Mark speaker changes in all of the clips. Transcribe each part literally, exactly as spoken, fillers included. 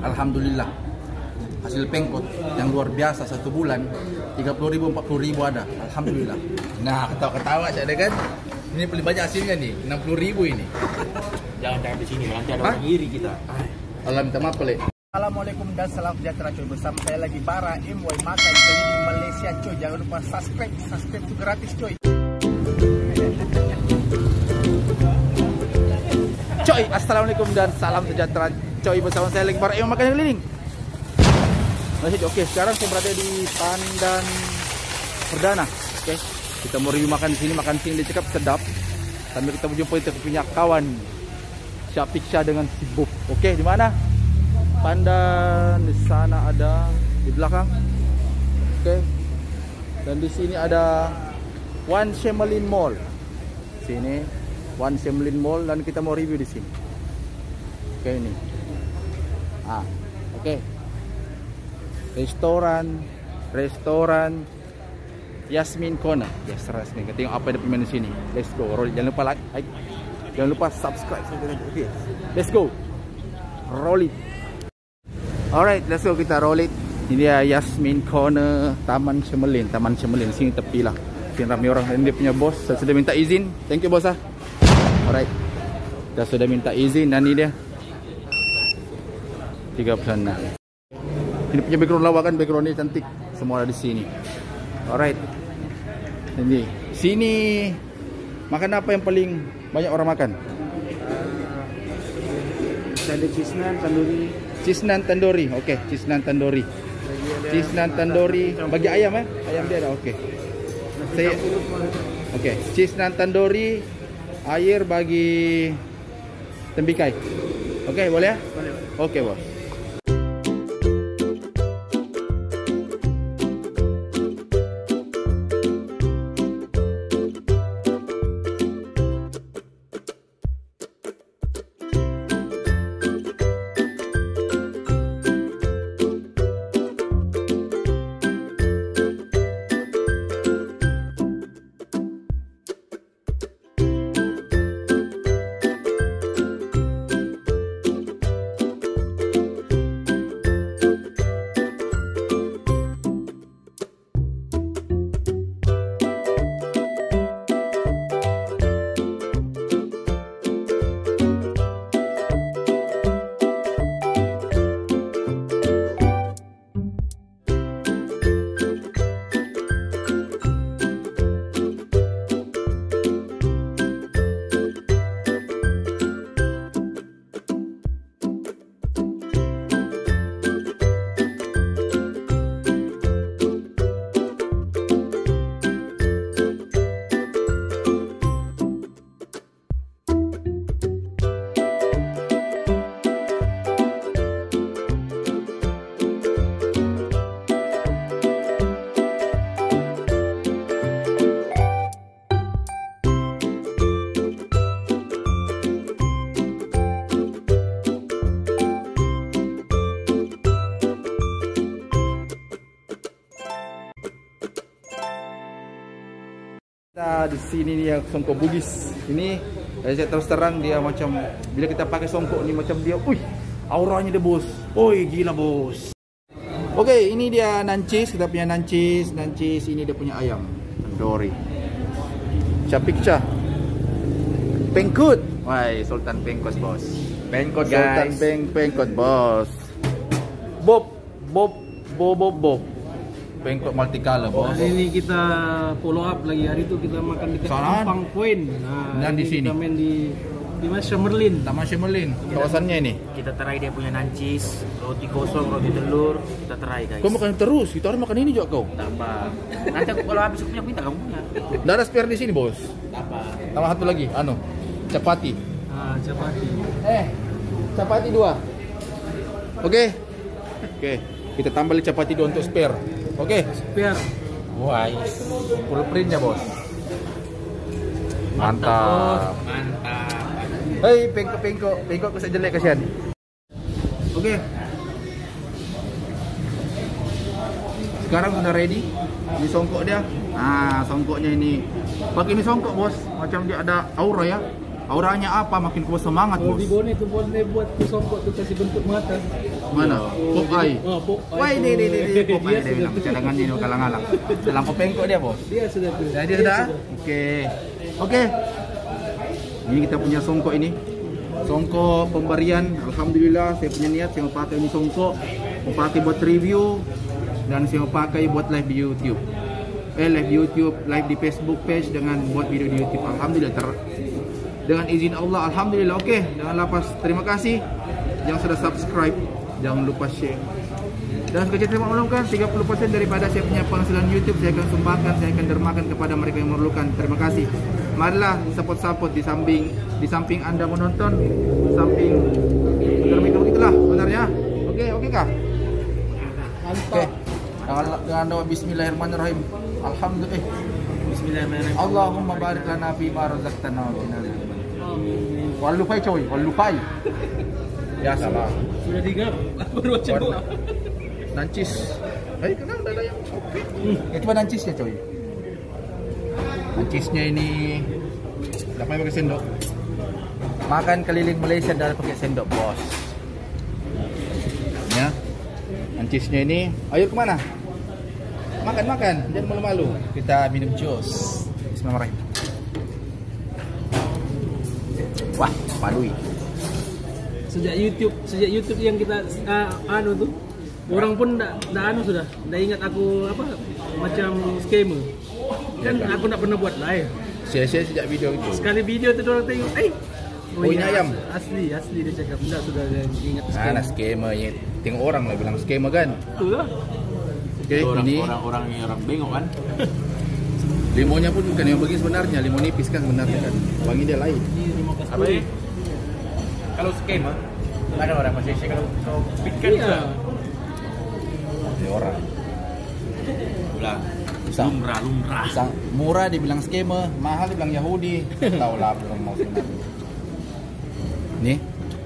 Speaker 1: Alhamdulillah. Hasil pengkot yang luar biasa satu bulan tiga puluh ribu, empat puluh ribu ada. Alhamdulillah. Nah, ketawa-ketawa ada kan? Ini paling banyak hasilnya nih, enam puluh ribu ini.
Speaker 2: Jangan-jangan di sini, nanti ada orang iri kita.
Speaker 1: Allah minta maaf, Lek.
Speaker 3: Assalamualaikum dan salam sejahtera coy. Bersama saya lagi Bara M Y Makan keliling Malaysia coy. Jangan lupa subscribe, subscribe itu gratis coy.
Speaker 1: Coy, assalamualaikum dan salam sejahtera coy. Bersama saya lagi Bara M Y Makan keliling. Oke, sekarang saya berada di Pandan Perdana. Oke, kita mau review makan di sini. Makan di sini dia cakap sedap. Sambil kita berjumpa kita punya kawan Syafiq Shah dengan si Bob. Oke, di mana? Pandan di sana ada di belakang. Oke. Dan di sini ada One Shemelin Mall. Sini One Shemelin Mall dan kita mau review di sini. Oke, ini. Ah, oke. Restoran, restoran Yasmin Corner. Yes, Yasmin. Kita tengok apa yang ada di sini. Let's go. Roll. Jangan lupa like, like. Jangan lupa subscribe. Okay. Let's go. Roll it. Alright, let's go. Kita roll it. Ini dia Yasmin Corner, Taman Shemelin. Taman Shemelin. Sini tepi lah. Sini ramai orang. Ini dia punya bos. Saya sudah minta izin. Thank you, bos ah. Alright. Dah sudah minta izin. Dan ini dia tiga puluh enam. Ini punya background lawakan, background ini cantik. Semua ada di sini. Alright. Ini sini makan apa yang paling banyak orang makan?
Speaker 2: Uh, ada cheese naan tandoori.
Speaker 1: Cheese naan tandoori. Okey, cheese naan tandoori. Cheese naan tandoori bagi ayam eh? Ayam dia ada. Okey. Saya Okey, cheese naan tandoori, air bagi tembikai. Okey, boleh ya?
Speaker 2: Boleh.
Speaker 1: Okey, bos. Kita di sini dia songkok Bugis. Ini saya terus terang dia macam bila kita pakai songkok ni macam dia, uih, auranya dia bos. Oi, gila bos. Okey, ini dia nancis, kita punya nancis, nancis ini dia punya ayam tandoori. Syafiq Shah. Pengkot. Wah, Sultan Pengkot bos.
Speaker 2: Pengkot
Speaker 1: Sultan
Speaker 2: guys.
Speaker 1: Peng Pengkot bos. Bob, Bob, Bob, Bob, Bob. Pengkot multicolor bos.
Speaker 2: Hari ini kita follow up lagi. Hari itu kita makan di Kampung Point. Nah,
Speaker 1: dan di sini
Speaker 2: kita main di di mana Shemelin.
Speaker 1: Taman Shemelin. Kawasannya ini.
Speaker 4: Kita try dia punya nancis, roti kosong, roti telur, kita try guys.
Speaker 1: Kau makan terus, kita orang makan ini juga kau.
Speaker 4: Tak apa. Nanti aku kalau habis aku punya, aku minta kamu punya.
Speaker 1: Dah ada spare di sini bos.
Speaker 4: Tak apa.
Speaker 1: Tambah satu lagi, anu, chapati.
Speaker 2: Ah, chapati.
Speaker 1: Eh, chapati dua. Oke, oke. Kita tambah lagi chapati dua untuk spare. Oke.
Speaker 2: Spare.
Speaker 1: Wah, full printnya bos. Mantap.
Speaker 4: Mantap.
Speaker 1: Hei, pengkok, pengkok, pengkok aku jelek kasihan. Oke. Sekarang sudah ready. Ini songkok dia. Nah, songkoknya ini. Pakai ini songkok bos, macam dia ada aura ya. Auranya apa? Makin kuat semangat
Speaker 2: Kalau
Speaker 1: bos.
Speaker 2: di Bone itu boleh buat tu songkok tu kasih bentuk mata.
Speaker 1: Mana? Pop Eye.
Speaker 2: Oh, Pop Eye.
Speaker 1: Wah ini ini ini Pop
Speaker 2: Dia
Speaker 1: Eye dia bilang cadangannya ini kalang-kalang. Dalam pop pengkok dia bos.
Speaker 2: Dia sudah tuh.
Speaker 1: Jadi dia sudah. Oke. Oke. Ini kita punya songkok ini. Songkok pemberian. Alhamdulillah saya punya niat saya mau pakai ini songkok. Mau pakai buat review dan saya mau pakai buat live di YouTube. Eh live di YouTube, live di Facebook page dengan buat video di YouTube. Alhamdulillah ter dengan izin Allah, alhamdulillah. Oke, jangan lupa terima kasih yang sudah subscribe, jangan lupa share. Dan sekecil saya maklumkan tiga puluh persen daripada saya punya penghasilan YouTube saya akan sumbangkan, saya akan dermakan kepada mereka yang memerlukan. Terima kasih. Marilah support-support di samping di samping Anda menonton, samping terminal begitulah sebenarnya. Oke, oke kah? Oke. Dengan dengan doa bismillahirrahmanirrahim. Alhamdulillah.
Speaker 4: Bismillahirrahmanirrahim.
Speaker 1: Allahumma barik lana fi ma razaqtana wa qina adzabannar. Wal lupai coy, wal lupai. Ya salah.
Speaker 2: Sudah digap. Baru baca doa.
Speaker 1: Nancis. Hai kenal ada yang oke. Ya coba nancisnya coy. Nancisnya ini enggak pakai sendok. Makan keliling Malaysia dan pakai sendok, bos. Ya. Nancisnya ini, ayo kemana? Makan makan, jangan malu-malu. Kita minum jus. Bismillahirrahmanirrahim. Wah, padui.
Speaker 2: Sejak YouTube, sejak YouTube yang kita uh, anu tuh, orang pun ndak ndak anu sudah, ndak ingat aku apa macam scammer. Kan
Speaker 1: Ya, kan?
Speaker 2: aku ndak pernah buat live.
Speaker 1: Sia-sia sejak video itu.
Speaker 2: Sekali video tuh orang tengok, eh.
Speaker 1: Oh, ini ayam.
Speaker 2: Asli, asli dia cakap enggak sudah ada yang ingat
Speaker 1: Mana
Speaker 2: scammer.
Speaker 1: skema ya? Tengok orang lah bilang skema kan.
Speaker 2: Betul lah.
Speaker 1: Oke,
Speaker 4: Orang,
Speaker 1: ini
Speaker 4: orang orang yang orang bengok kan.
Speaker 1: limonnya pun bukan yang bagi sebenarnya, limon nipis kan sebenarnya kan. Wangi dia lain.
Speaker 4: Apa ini? Kalau skema, ada orang Malaysia kalau kalau pitkan
Speaker 2: Iya.
Speaker 1: Ini orang.
Speaker 4: ulah
Speaker 1: Usang.
Speaker 4: lumrah lumrah.
Speaker 1: Sang murah dibilang skema, mahal dibilang Yahudi. Tahu lah orang mau sebenarnya. Nih.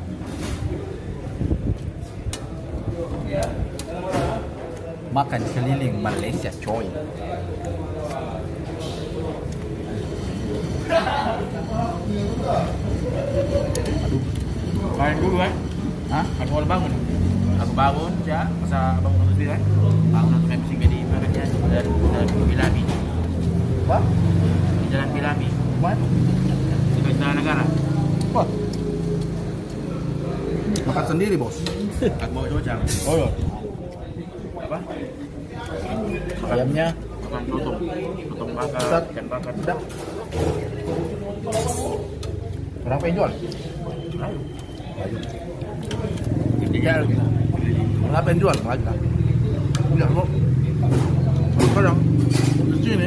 Speaker 1: Makan keliling Malaysia coy.
Speaker 4: Main dulu kan.
Speaker 1: Hah?
Speaker 4: Aku mau bangun. Aku bangun ya, masa abang nonton sendiri kan. Bangun nonton M C di mana dia dan dan Bilami.
Speaker 1: Wah,
Speaker 4: Di Jalan Bilami.
Speaker 1: mana?
Speaker 4: Di Istana Negara.
Speaker 1: Wah. Makan sendiri, bos.
Speaker 4: Aku bawa cocang.
Speaker 1: Oh iya.
Speaker 4: Apa?
Speaker 1: Ayamnya
Speaker 4: Makan sotong. Sotong bakar,
Speaker 1: Ustaz.
Speaker 4: ikan bakar.
Speaker 1: sedap. Berapa yang jual?
Speaker 4: Ayo.
Speaker 1: Ayo.
Speaker 4: Tiga lagi.
Speaker 1: Berapa yang jual? Lagi lah. Enggak kok. Kadang di sini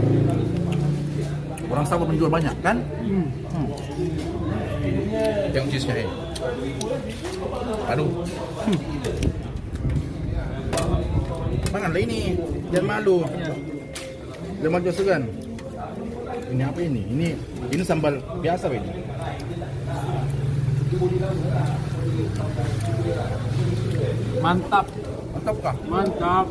Speaker 1: orang Sabah menjual banyak kan?
Speaker 2: Hmm.
Speaker 1: Hmm. Tengok cheese-nya eh. Aduh. Hmm. Makanlah ini, jangan malu. Jangan malu segan. Ini apa ini? Ini ini sambal biasa ini.
Speaker 2: Mantap,
Speaker 1: Mantap kah?
Speaker 2: mantap.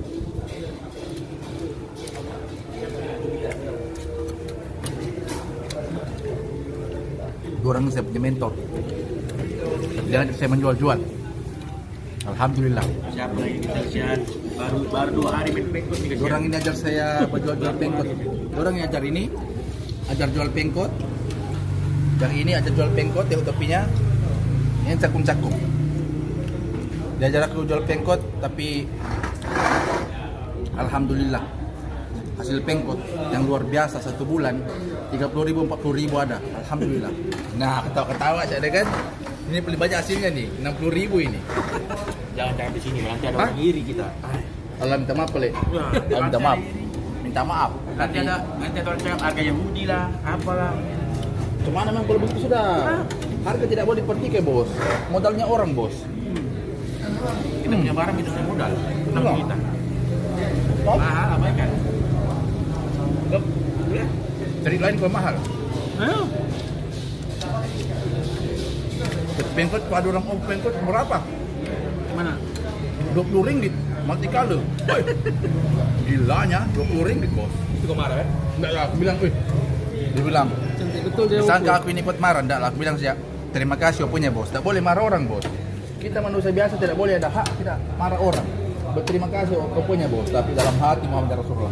Speaker 1: Dua orang saya punya mentor. Jangan saya menjual-jual. Alhamdulillah.
Speaker 4: Siapa lagi kita lihat baru baru dua hari main pengkot nih
Speaker 1: Dua orang ini ajar saya berjual-jual pengkot. Dua orang yang ajar ini ajar jual pengkot. Yang ini ajar jual pengkot, tengok topinya. Ini cakung-cakung. Dia ajar aku jual pengkot, tapi alhamdulillah hasil pengkot yang luar biasa satu bulan tiga puluh ribu empat puluh ribu ada. Alhamdulillah. Nah, ketawa-ketawa aja ada kan. Ini paling banyak hasilnya nih, enam puluh ribu ini.
Speaker 4: Jangan jangan di sini nanti ada
Speaker 1: Hah?
Speaker 4: orang iri kita.
Speaker 1: Allah minta maaf boleh.
Speaker 4: Ya,
Speaker 1: Allah minta maaf. Minta maaf.
Speaker 4: Nanti ada nanti ada orang cakap harga Yahudi lah, apalah.
Speaker 1: Cuma memang kalau begitu sudah. Harga tidak boleh dipertikai bos. Modalnya orang bos.
Speaker 4: Kita punya barang itu punya modal. Tenang
Speaker 1: Iya.
Speaker 4: kita.
Speaker 1: Top.
Speaker 4: Mahal apa kan?
Speaker 1: Top. Cari lain kalau mahal.
Speaker 2: Ayo.
Speaker 1: Pengkot kalau ada orang oh pengkot berapa?
Speaker 2: Mana?
Speaker 1: dua puluh ringgit. Mati kalo. Woi. Gilanya dua puluh ringgit bos.
Speaker 4: Itu kau marah kan?
Speaker 1: Enggak lah, aku bilang, "Wih." Dia bilang,
Speaker 2: Cantik betul dia.
Speaker 1: "Sangka aku ini ikut marah." Enggak lah, aku bilang siap. Terima kasih punya bos. Tak boleh marah orang bos. kita manusia biasa tidak boleh ada hak tidak marah orang. Berterima kasih pokoknya bos, tapi dalam hati Muhammad Rasulullah.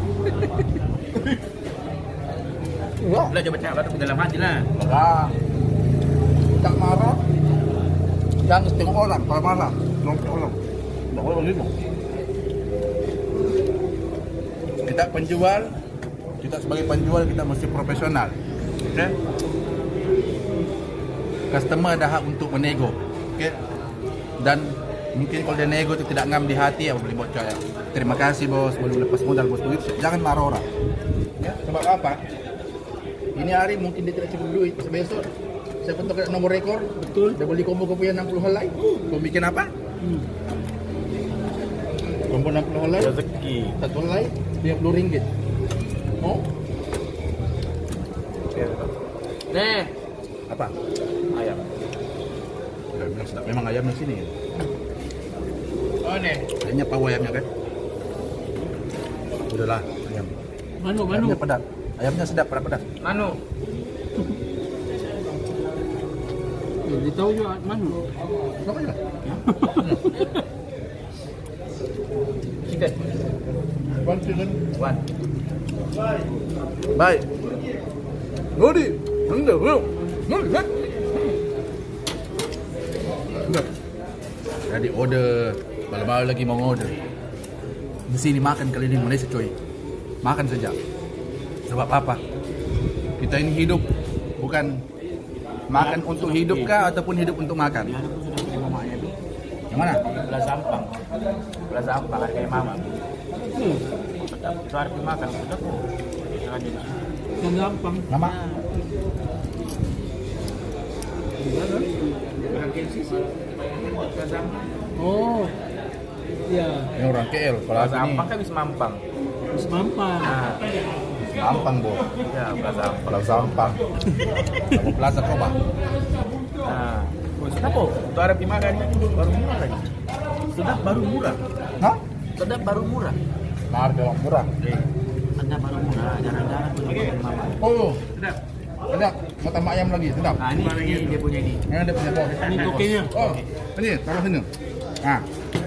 Speaker 1: Enggak.
Speaker 4: Lah coba cakap tapi dalam hati lah.
Speaker 1: Enggak. Kita marah. Jangan setengah orang kalau marah. Nongkrong orang. Enggak boleh begitu. Kita penjual, kita sebagai penjual kita mesti profesional. Oke? Customer ada hak untuk menego. Oke? Dan mungkin kalau dia nego itu tidak ngam di hati, ya boleh buat saya. Terima kasih bos, belum lepas modal bos begitu. Jangan marah orang. Ya, sebab apa? Ini hari mungkin dia tidak cukup duit, besok saya pun tak ada nomor rekor.
Speaker 2: Betul.
Speaker 1: Dia beli combo-combo yang enam puluh helai. Kau bikin apa?
Speaker 2: Hmm.
Speaker 1: Combo enam puluh helai.
Speaker 4: Rezeki.
Speaker 1: Satu helai tiga puluh ringgit. Oh?
Speaker 4: Nih,
Speaker 1: Apa?
Speaker 4: ayam.
Speaker 1: Ya, memang sedap. Memang ayam di sini.
Speaker 4: Oh nih.
Speaker 1: Kayaknya pau ayamnya kan? Udahlah, ayam.
Speaker 2: Manu, manu.
Speaker 1: Ayamnya pedas. Ayamnya sedap, pedas-pedas.
Speaker 4: Manu.
Speaker 2: Ya, dia tahu juga manu.
Speaker 1: Apa ya?
Speaker 4: Chicken.
Speaker 1: One chicken.
Speaker 4: One.
Speaker 1: Baik. Ngodi. Enggak, belum. Enggak. Enggak. Jadi order. Malam-malam lagi mau order. Di sini makan keliling Malaysia coy. Makan saja. Sebab apa? Kita ini hidup bukan makan untuk hidup kah ataupun hidup untuk makan.
Speaker 4: Dia aku sudah beli mama ayam.
Speaker 1: Yang mana?
Speaker 4: Belas sampang. Belas sampang harga mama.
Speaker 2: Hmm.
Speaker 4: Sedap. Itu harus dimakan. Sedap. Jangan jadi.
Speaker 2: Yang gampang.
Speaker 1: Nama?
Speaker 4: Belas sampang.
Speaker 2: Oh. Ya.
Speaker 1: Ini orang K L. Kalau
Speaker 4: Belas
Speaker 1: aku ini
Speaker 4: sampang kan bisa mampang.
Speaker 2: Terus mampang.
Speaker 4: Nah,
Speaker 1: Sampang, Bo.
Speaker 4: ya belas sampang.
Speaker 1: Kalau sampang. Kamu plaza coba.
Speaker 4: Nah, oh, sedap kok. Itu harus dimakan. Baru murah lagi. Sedap baru murah.
Speaker 1: Hah?
Speaker 4: Sedap baru murah.
Speaker 1: Harga yang murah.
Speaker 4: Sedap baru murah. Jarang-jarang punya makan mama.
Speaker 1: Oh,
Speaker 4: Sedap.
Speaker 1: sedap. Mau tambah ayam lagi, sedap.
Speaker 4: Nah, ini, ini dia punya ini.
Speaker 1: Ini ada punya bos.
Speaker 2: Ini tokenya.
Speaker 1: Oh, ini, taruh sini. Nah.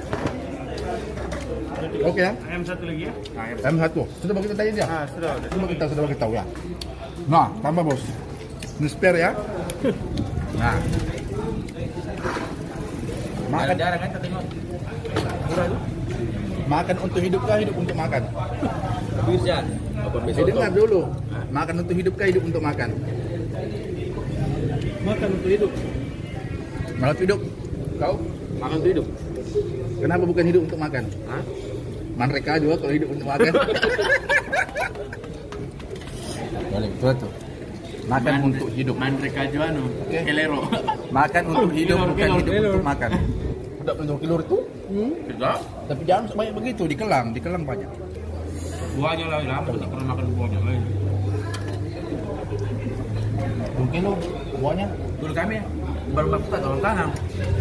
Speaker 1: Oke ya.
Speaker 4: Ayam satu lagi ya? Ayam.
Speaker 1: Ayam satu. Sudah bagi kita tanya dia.
Speaker 4: Ah, sudah. sudah.
Speaker 1: Sudah kita sudah bagi tahu ya. Nah, tambah bos. Ini spare ya. Nah. Makan,
Speaker 4: Jarang-jarang kan kita tengok. Murah tu.
Speaker 1: makan untuk hidup kah hidup untuk makan?
Speaker 4: Bisa. Apa
Speaker 1: Saya dengar dulu. Makan untuk hidup kah hidup untuk makan?
Speaker 2: Makan untuk hidup.
Speaker 1: Makan untuk hidup. Kau?
Speaker 4: Makan untuk hidup.
Speaker 1: Kenapa bukan hidup untuk makan?
Speaker 4: Hah?
Speaker 1: Mereka juga kalau hidup untuk makan. Balik betul tuh. Makan
Speaker 4: Man-
Speaker 1: untuk hidup.
Speaker 4: Mandreka Juano.
Speaker 1: Oke.
Speaker 4: Kelero.
Speaker 1: Makan untuk hidup
Speaker 2: Kilor,
Speaker 1: bukan
Speaker 2: kilor,
Speaker 1: hidup
Speaker 2: kilor.
Speaker 1: untuk makan. Udah untuk kilur itu.
Speaker 2: Hmm.
Speaker 4: Tidak.
Speaker 1: Tapi jangan sebanyak begitu di kelang, di kelang banyak.
Speaker 4: Buahnya lah, lama tak pernah makan buahnya lagi.
Speaker 1: Dua kilo buahnya.
Speaker 4: Dulu kami baru melakukan orang tanam.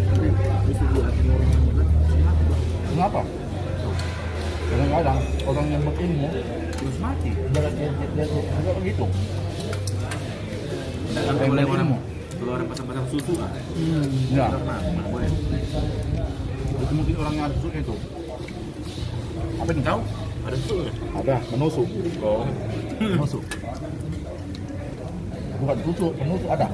Speaker 1: Kenapa? Kadang-kadang orang yang berilmu
Speaker 4: Terus mati.
Speaker 1: dia dia dia dia juga begitu.
Speaker 4: Tidak
Speaker 1: Yang
Speaker 4: boleh orang
Speaker 1: berilmu.
Speaker 4: kalau orang pasang-pasang susu ah.
Speaker 2: Hmm.
Speaker 1: Ya,
Speaker 4: Nah, mana boleh.
Speaker 1: itu mungkin orang yang ada susuknya itu. Apa ini?
Speaker 4: Tahu? Ada susu nggak?
Speaker 1: Ada menusuk.
Speaker 4: Oh.
Speaker 1: Menusuk. Bukan tusuk, menusuk ada.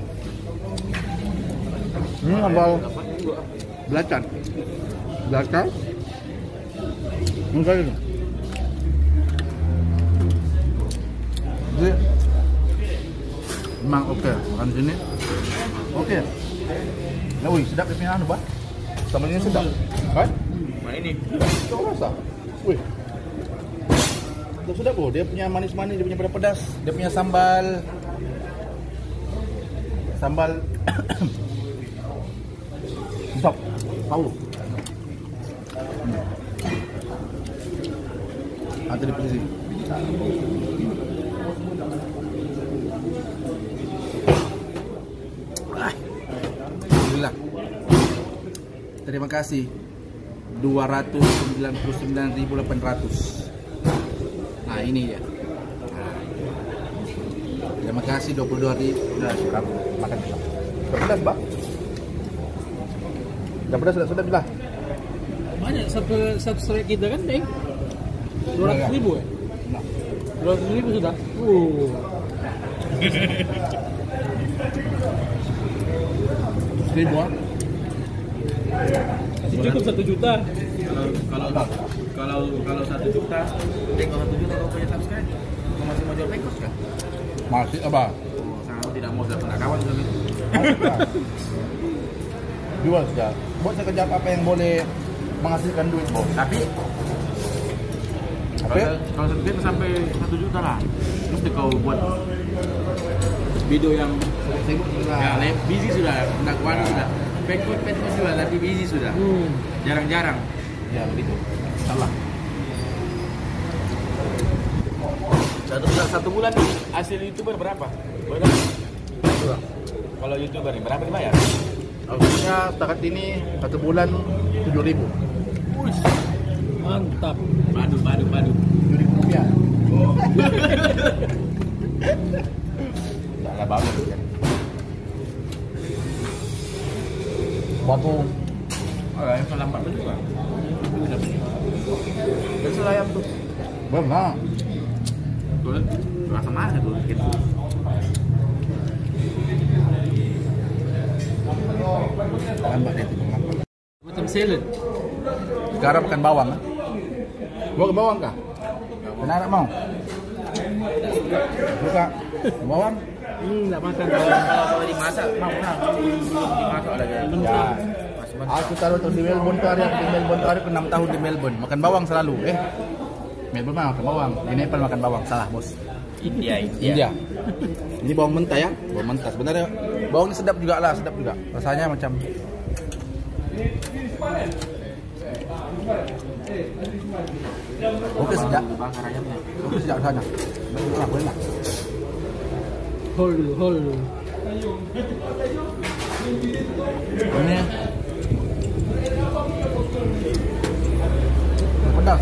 Speaker 1: Ini sambal belacan. Belacan. Enggak ini. Jadi, memang oke makan sini. Oke. Nah, wih, sedap dia punya anu, Bah. Sambalnya sedap. Kan?
Speaker 4: Mana ini?
Speaker 1: Coba rasa. Wih. Itu sedap loh. Dia punya manis-manis, dia punya pedas-pedas. Dia punya sambal. Sambal. Sedap. Tahu. Hmm. Nanti di posisi. Alhamdulillah. Terima kasih. dua ratus sembilan puluh sembilan ribu delapan ratus. Nah, ini dia. Nah. Terima kasih dua puluh dua ribu. Udah, suka makan. Pedas, Mbak. Dah pedas sudah sudah bila.
Speaker 2: Banyak sub- subscribe kita kan, Deng? dua ratus ribu ya? dua ratus ribu sudah. Uh.
Speaker 1: Seribu ah.
Speaker 2: Masih cukup satu juta.
Speaker 4: Kalau kalau kalau kalau satu juta, Dek, kalau satu juta kau punya subscribe, kau masih mau jual pekos kan?
Speaker 1: Masih apa?
Speaker 4: Oh, sangat tidak mau sudah pernah kawan sudah.
Speaker 1: Jual sudah. Buat saya kerja apa yang boleh menghasilkan duit, Bos.
Speaker 4: Tapi
Speaker 1: Apa?
Speaker 4: kalau, kalau subscribe sampai satu juta lah, mesti kau buat video yang
Speaker 1: Sibuk sudah.
Speaker 4: ya, le- busy sudah, nak kuat sudah. Pekos pekos juga, tapi busy sudah.
Speaker 2: Hmm.
Speaker 4: Jarang-jarang.
Speaker 1: Ya begitu. Salah.
Speaker 4: Satu bulan satu bulan nih, hasil youtuber berapa? Berapa? Kalau youtuber nih berapa dibayar?
Speaker 1: Harusnya setakat ini satu bulan tujuh ribu.
Speaker 2: Mantap.
Speaker 4: Padu, padu, padu.
Speaker 1: Tujuh ribu rupiah.
Speaker 4: Oh. Salah bagus kan.
Speaker 1: Waktu
Speaker 4: Oh, yang lambat juga. Besok ayam tuh.
Speaker 1: benar.
Speaker 4: Tuh, rasa mana tuh? Gitu.
Speaker 1: Lambat itu lambat.
Speaker 2: Macam salad.
Speaker 1: Sekarang makan bawang. ah. Mau ke bawang kah? Benar mau? Suka bawang?
Speaker 2: Hmm, enggak makan.
Speaker 4: Kalau kalau dimasak mau lah. Dimasak lagi.
Speaker 1: Ya. Aku taruh tuh di Melbourne tuh hari aku di Melbourne tuh hari aku enam tahun di Melbourne makan bawang selalu. Eh, Melbourne mah makan bawang. Di Nepal makan bawang. Salah bos.
Speaker 4: India,
Speaker 1: India. Ini bawang mentah ya, bawang mentah. Sebenarnya bawang ini sedap juga lah, sedap juga. Rasanya macam oke sedap.
Speaker 4: Bakar ayamnya.
Speaker 1: Oke sedap rasanya. Enak, enak.
Speaker 2: Hold dulu, hold dulu.
Speaker 1: Ini pedas.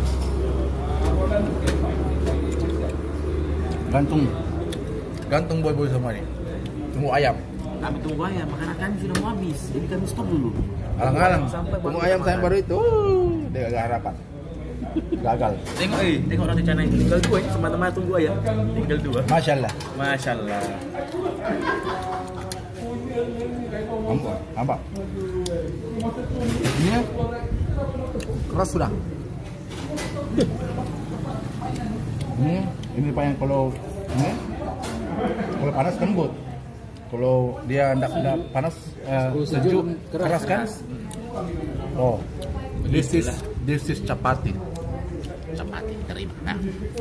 Speaker 1: Gantung, gantung boy-boy semua nih. Tunggu ayam.
Speaker 4: Kami tunggu ayam, makanan kami sudah mau habis. Jadi kami stop dulu.
Speaker 1: Alang-alang.
Speaker 4: Sampai
Speaker 1: Tunggu
Speaker 4: baru
Speaker 1: ayam
Speaker 4: makan.
Speaker 1: saya baru itu. Uh, dia gak harapan. Gagal.
Speaker 4: Tengok eh, tengok roti canai. Tinggal dua ya, teman-teman tunggu ayam. Tinggal dua.
Speaker 1: Masya Allah.
Speaker 4: Masya Allah.
Speaker 1: Nampak, nampak. Ini keras sudah. Ini, ini pak yang kalau ini kalau panas lembut. Kalau dia tidak tidak panas eh,
Speaker 2: Kalau sejuk,
Speaker 1: sejuk
Speaker 2: keras.
Speaker 1: keras kan? Oh, this is this is chapati.
Speaker 4: Chapati terima. Nah.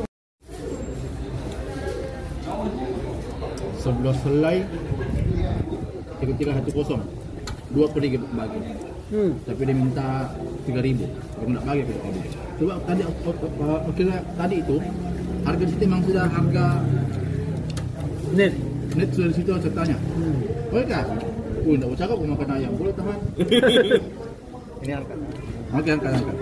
Speaker 1: Sebelah selai tiga tiga satu kosong dua pergi bagi.
Speaker 2: Hmm.
Speaker 1: Tapi dia minta tiga ribu. Kalau nak bagi kita bagi. Coba tadi uh, kira tadi itu harga situ memang sudah harga
Speaker 2: Net.
Speaker 1: net sudah di situ ceritanya.
Speaker 2: Hmm.
Speaker 1: Boleh kah? Oh, tidak cakap aku makan ayam. Boleh tahan.
Speaker 4: Ini angkat.
Speaker 1: Oke, angkat angkat.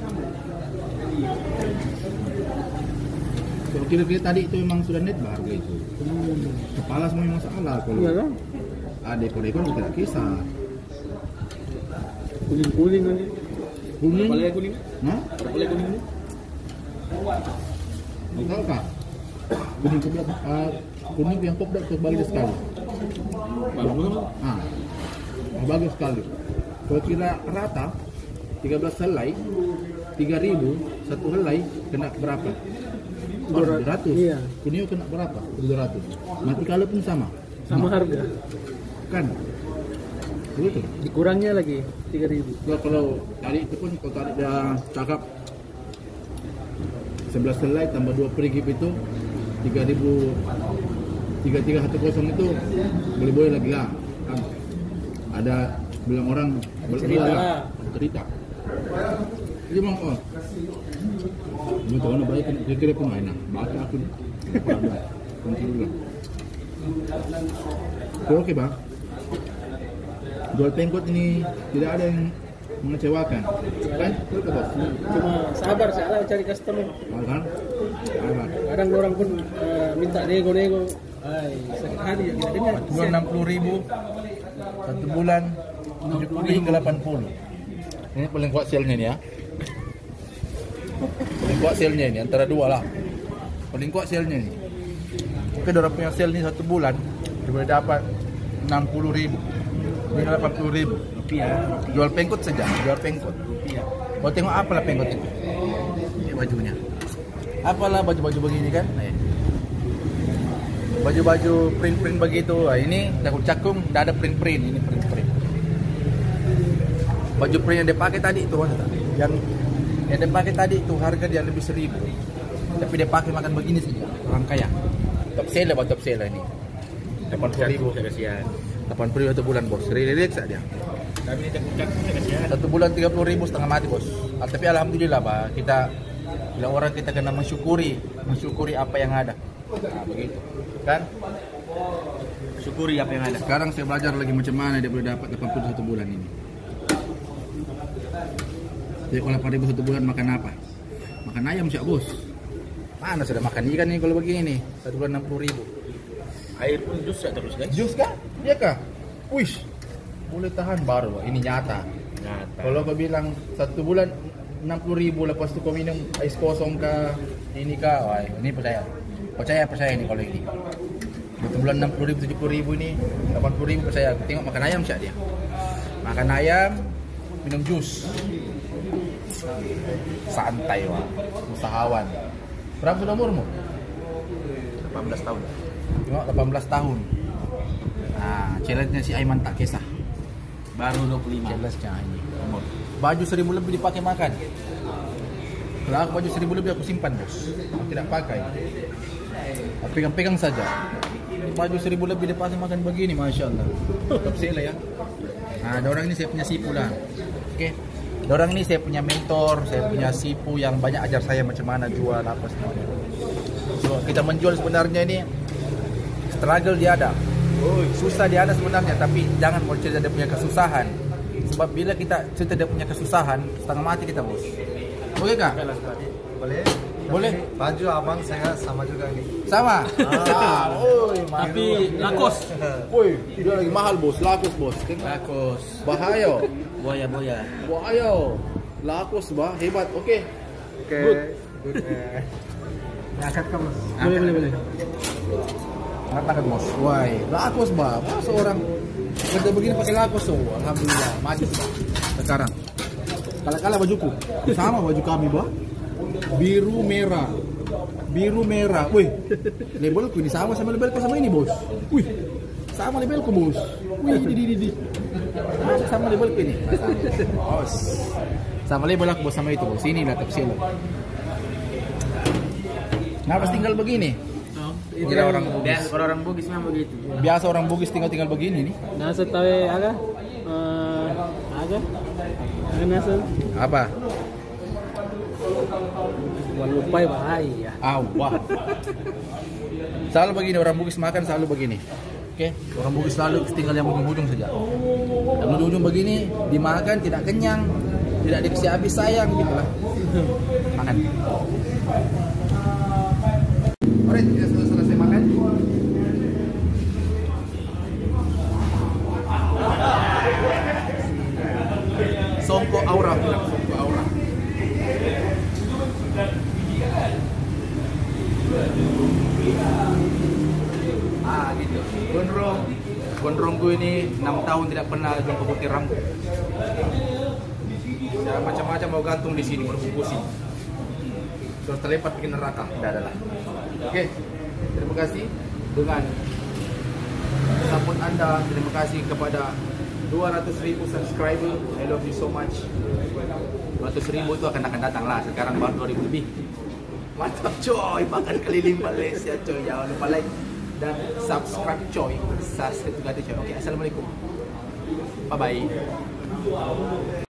Speaker 1: Kalau kira-kira tadi itu memang sudah net bah, harga itu.
Speaker 2: Hmm.
Speaker 1: Kepala semua memang salah kalau
Speaker 2: Iya kan?
Speaker 1: ada ekor-ekor tidak kisah.
Speaker 2: Kuning-kuning lagi.
Speaker 1: Kuning?
Speaker 4: Boleh kuning?
Speaker 1: Hah?
Speaker 4: Boleh kuning ini?
Speaker 1: Mau tahu kah? Kuning ke belakang, uh, kuning yang top dah terbalik sekali.
Speaker 4: Bagus.
Speaker 1: Ah, oh, bagus sekali. Kalau kira rata, tiga belas helai, tiga ribu, satu helai kena berapa? Oh, dua ratus.
Speaker 2: Iya.
Speaker 1: Kuning kena berapa? dua ratus. Mati kalau pun sama.
Speaker 2: Sama harga.
Speaker 1: Kan? Betul.
Speaker 2: Dikurangnya lagi tiga ribu.
Speaker 1: Kalau, kalau tadi itu pun kalau tadi dia cakap sebelas helai tambah dua perigip itu tiga ribu tiga tiga satu kosong itu boleh boleh lagi lah kan ada bilang orang
Speaker 2: Cerita
Speaker 1: lah
Speaker 2: lah.
Speaker 1: cerita dia bilang oh ini tahu nak baik kira-kira pun enak baca aku kunci dulu oke bang jual pengkot ini tidak ada yang mengecewakan kan betul bos
Speaker 2: Cuma sabar salah cari customer.
Speaker 1: kan
Speaker 2: Kadang orang pun uh, minta nego-nego. Ay, sakit hati ya kita dengar.
Speaker 1: Dua enam puluh ribu satu bulan tujuh puluh hingga delapan puluh. Ini paling kuat selnya nih ya. Paling kuat selnya ini antara dua lah. Paling kuat selnya nih. Oke, orang punya sel nih satu bulan dia boleh dapat enam puluh ribu hingga delapan puluh ribu
Speaker 2: Rupiah.
Speaker 1: jual pengkot saja, jual pengkot.
Speaker 2: Rupiah.
Speaker 1: Kau tengok apalah pengkot itu. Ini bajunya. Apalah baju-baju begini kan? Nah, ini. Baju-baju print-print begitu. Nah, ini cakung-cakung, tidak ada print-print. Ini print-print. Baju print yang dia pakai tadi itu, yang yang dia pakai tadi itu harga dia lebih seribu. Tapi dia pakai makan begini saja. Orang kaya. Top seller, buat top seller ini. delapan puluh ribu. delapan puluh ribu satu bulan bos. Relax saja.
Speaker 4: Kami ini cakung-cakung saya kasih ya.
Speaker 1: Satu bulan tiga puluh ribu setengah mati bos. Ah, tapi alhamdulillah pak, kita bila orang kita kena mensyukuri, mensyukuri apa yang ada. Nah, begitu, kan?
Speaker 4: Syukuri apa yang ada.
Speaker 1: Sekarang saya belajar lagi macam mana dia boleh dapat delapan puluh satu bulan ini. Jadi kalau delapan ribu satu bulan makan apa? Makan ayam siap bos. Mana sudah makan ikan nih kalau begini nih? Satu bulan enam puluh ribu.
Speaker 4: Air pun jus ya terus guys.
Speaker 1: Jus kah? Iya kah? Wish, boleh tahan baru Pak. Ini nyata.
Speaker 4: Nyata.
Speaker 1: Kalau kau bilang satu bulan enam puluh ribu, lepas tu kau minum ais kosong kah, ini kah, wah ini percaya. Percaya, percaya ini kalau ini. Satu bulan enam puluh ribu, tujuh puluh ribu ini, delapan puluh ribu percaya. Tengok makan ayam siap dia. Makan ayam, minum jus. Santai wah, usahawan. Berapa sudah umurmu?
Speaker 4: delapan belas tahun.
Speaker 1: Tengok delapan belas tahun. Nah, challenge-nya si Aiman tak kisah.
Speaker 4: Baru dua puluh lima.
Speaker 1: Challenge-nya ini. Baju seribu lebih dipakai makan. Kalau aku baju seribu lebih aku simpan bos. Aku tidak pakai. Aku pegang-pegang saja. Baju seribu lebih dipakai makan begini, masya Allah. Top seller ya. Nah, ada orang ini saya punya sipu lah. Oke. Ada orang ini saya punya mentor, saya punya sipu yang banyak ajar saya macam mana jual apa semuanya. So, kita menjual sebenarnya ini struggle dia ada. Susah dia ada sebenarnya, tapi jangan mau cerita dia punya kesusahan. Sebab bila kita cerita dia punya kesusahan, setengah mati kita bos. Boleh kah?
Speaker 3: Boleh.
Speaker 1: Boleh.
Speaker 3: Baju abang saya sama juga nih.
Speaker 1: Sama? Ah, oi,
Speaker 2: Tapi lakos.
Speaker 1: Woi, dia lagi mahal bos, lakos bos.
Speaker 4: Lakos.
Speaker 1: Bahaya.
Speaker 4: Boya-boya.
Speaker 1: Bahaya. Lakos bah, hebat. Oke.
Speaker 3: Oke.
Speaker 1: Good.
Speaker 3: Good. Angkat kamu.
Speaker 2: Boleh, boleh, boleh.
Speaker 1: Angkat-angkat bos. Woi, lakos bah. Masa orang kerja begini pakai lakos tuh. Alhamdulillah, maju bah. Sekarang. Kalah-kalah bajuku. Sama baju kami bah. Biru merah. Biru merah. Wih. Labelku ini sama sama labelku sama ini bos. Wih. Sama labelku bos. Wih, di di di di. Sama labelku ini. Bos. Sama label aku bos sama itu bos. Ini lah top seller. Kenapa tinggal begini?
Speaker 2: Oh,
Speaker 1: Kira orang Bugis.
Speaker 4: Dan kalau orang Bugis memang begitu.
Speaker 1: Biasa orang Bugis tinggal-tinggal begini nih.
Speaker 2: nasa tahu aga? Eh, aga? Aga nasa?
Speaker 1: Apa?
Speaker 2: Walupai bahaya.
Speaker 1: Ah, wah. Selalu begini orang Bugis makan selalu begini. Oke, orang Bugis selalu tinggal yang ujung-ujung saja. Yang ujung-ujung begini dimakan tidak kenyang, tidak dikasih habis sayang gitu lah. Makan. Alright, kita sudah selesai makan. Songko aura, bilang songko aura. Ah gitu. Gondrong, gondrongku ini enam tahun tidak pernah jumpa putih rambut. Ya, macam-macam mau gantung di sini berbungkusin. Terus terlipat bikin neraka. Tidak ada lah. Oke, terima kasih dengan support Anda. Terima kasih kepada dua ratus ribu subscriber. I love you so much. dua ratus ribu itu akan akan datang lah. Sekarang baru dua ribu lebih. Mantap coy, makan keliling Malaysia coy. Jangan lupa like dan subscribe coy. Subscribe juga coy. Oke, assalamualaikum. Bye bye.